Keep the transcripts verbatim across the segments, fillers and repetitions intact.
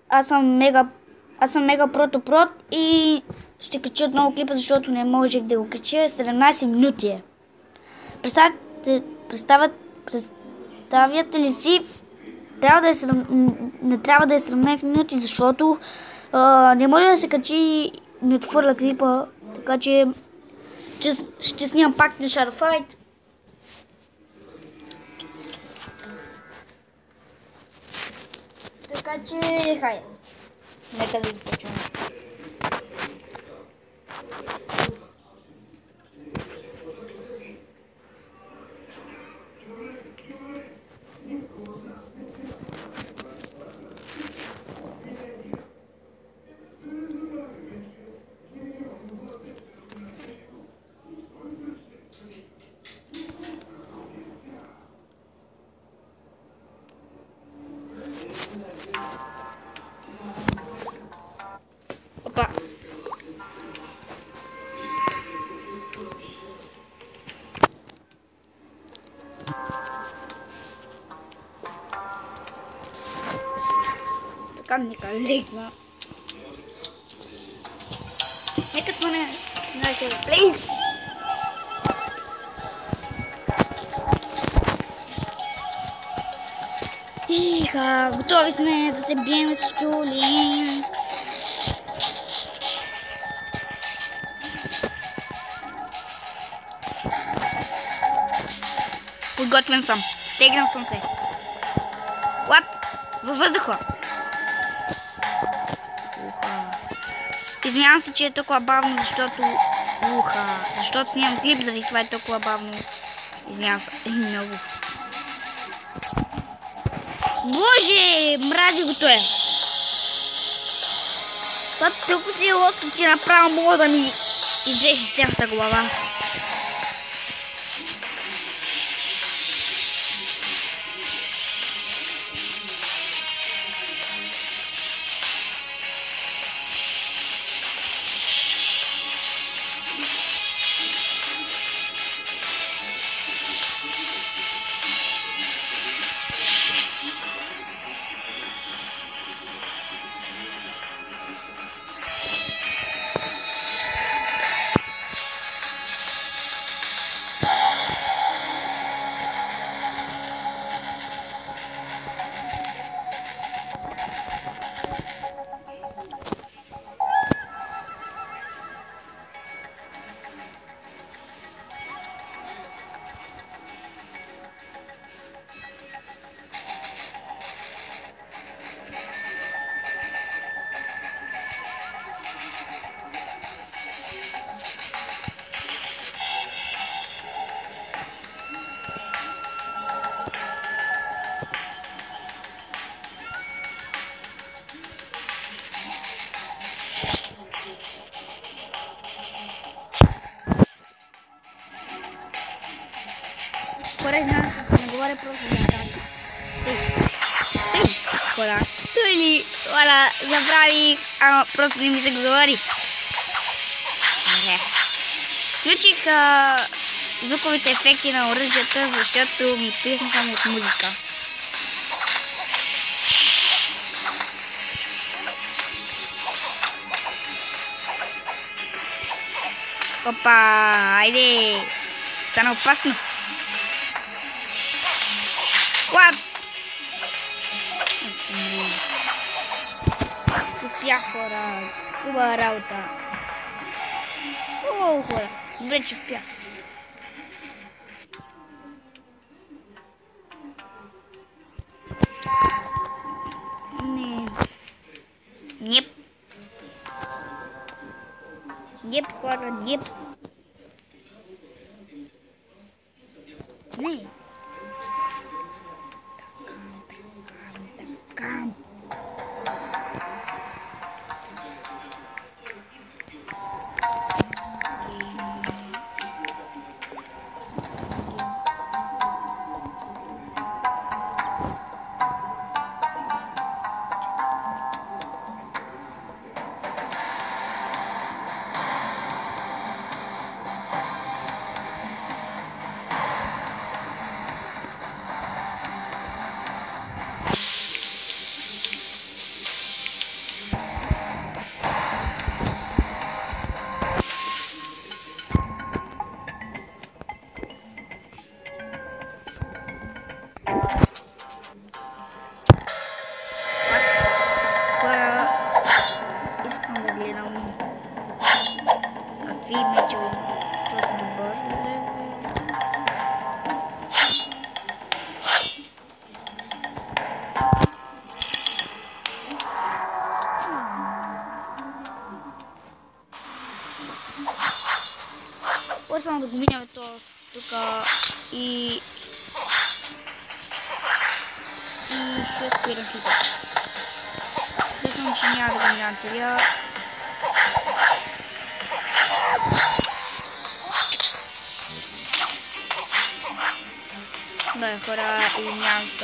аз съм мега, аз съм мега прото прот и ще кача отново клипа, защото не можех да го кача. седемнайсет минути е. Представяте, представят, представяте ли си, трябва да е, не трябва да е седемнайсет минути, защото а, не може да се качи и не отвърля клипа, така че ще, ще снимам пак на Shadow Fight. Така че, хайде, нека да започваме. Опа. Така, нека легна. Нека сване на себе, плиз. Иха, готови сме да се бием срещу Линкс. Подготвен съм. Стегнал съм се. What? Във въздуха. Уха. Извинявам се, че е толкова бавно, защото... Уха. Защото снимам клип, заради това е толкова бавно. Извинявам се. Много. Боже! Мрази го той. Това толкова си е лото, че направо мога да ми издрехи цялата глава. Хора, знаеш, не говоря просто за атака. Тъй, тъй, хора. Той ли, хора, забравих, ама просто не ми се говори. Не. Включих а, звуковите ефекти на оръжията, защото ми песни само от музика. Опа, айде. Стана опасно. What? Успях, хора. Хубава работа. О, хора. Добре, че успях. Не. Неп. Неп, хора, неп. Не. Come. Добре, само да го минем тук и... И ще спирам тук. Мислям, че няма да го минам целия. Добре, хора, извинявам се.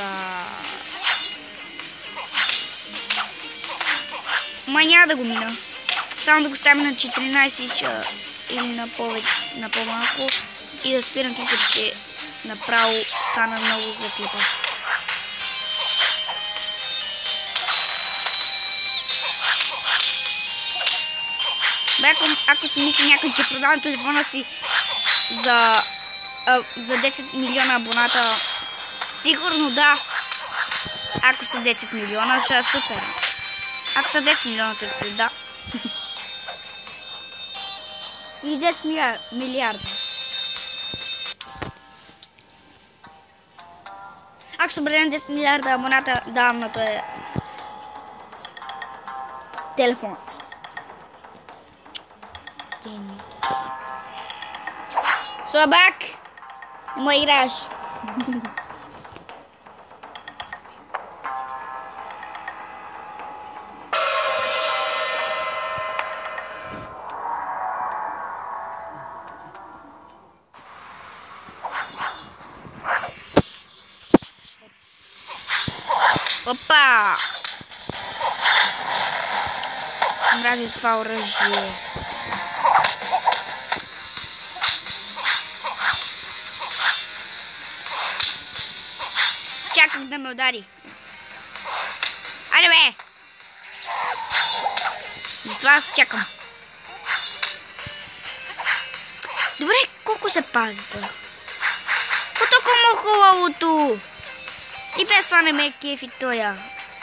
Ма няма да го мина. Само да го ставим на четиринайсет или на повече, на по-малко и да спирам тук, че направо стана много за клипа. Бе, ако, ако си мисли някой, че продавам телефона си за, а, за десет милиона абоната, сигурно да. Ако са десет милиона, ще е супер. Ако са десет милиона, да. Или десет милиарда. Ако съберем десет милиарда абоната, давам на този телефонът. Слабак! Не му играеш. Опа! Мрази това оръжие. Чакам да ме удари. Айде бе! Затова аз чакам. Добре, колко се пазите? По-тока му хубавото! И без това не ме е кефи тоя.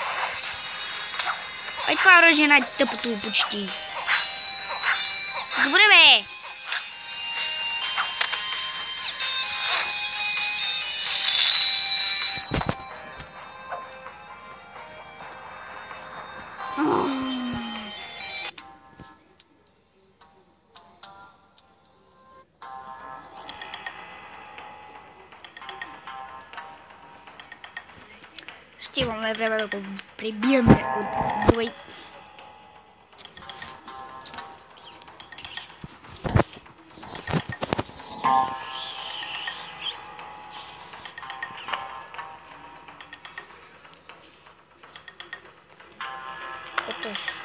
Ай, това оръжие е най-тъпото почти. Добре бе! Ще имаме време да го прибием от бой. Ето си.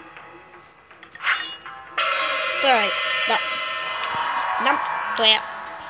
Той, да. Да, той е.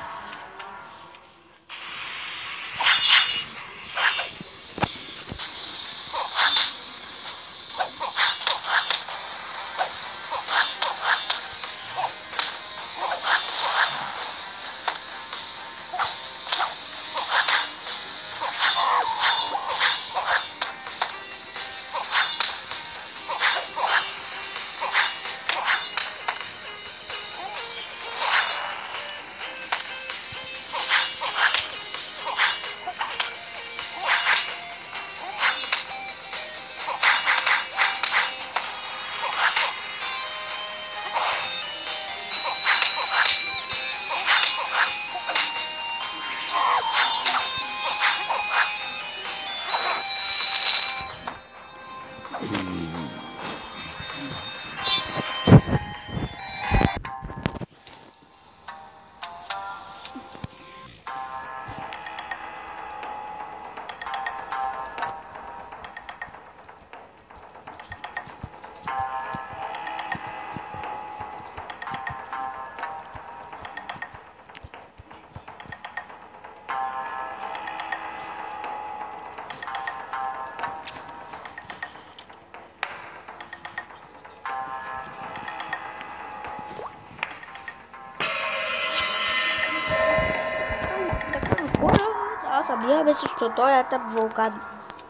Аз sabia bе също той е тъп вулкан.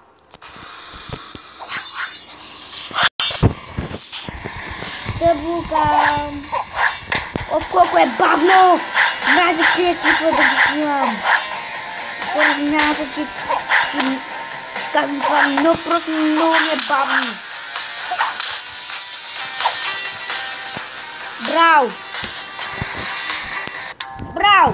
Тъп вулкан. Оф, колко е бавно! Мразя тия клипа да ги снимам. Извинявам се, че казвам това, но просто много ми е бавно. Браво! Браво!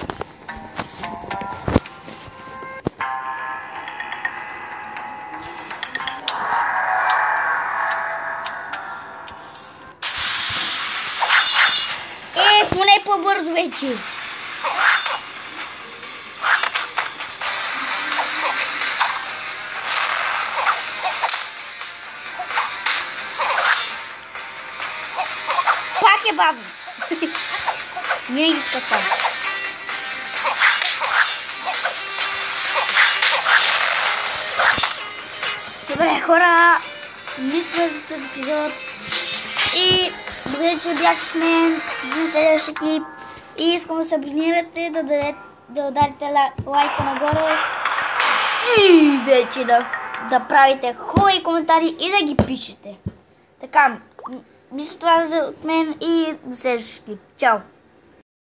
Е, поне по-бързо вече. Пак е бавно. Не ги скъпам. Добре, хора, мисля за този епизод. И благодаря, че бяхте с мен за следващия клип. И искам да се абонирате, да, дадете, да ударите лайка нагоре. И вече да, да правите хубави коментари и да ги пишете. Така, мисля това за от мен и до следващия клип. Чао!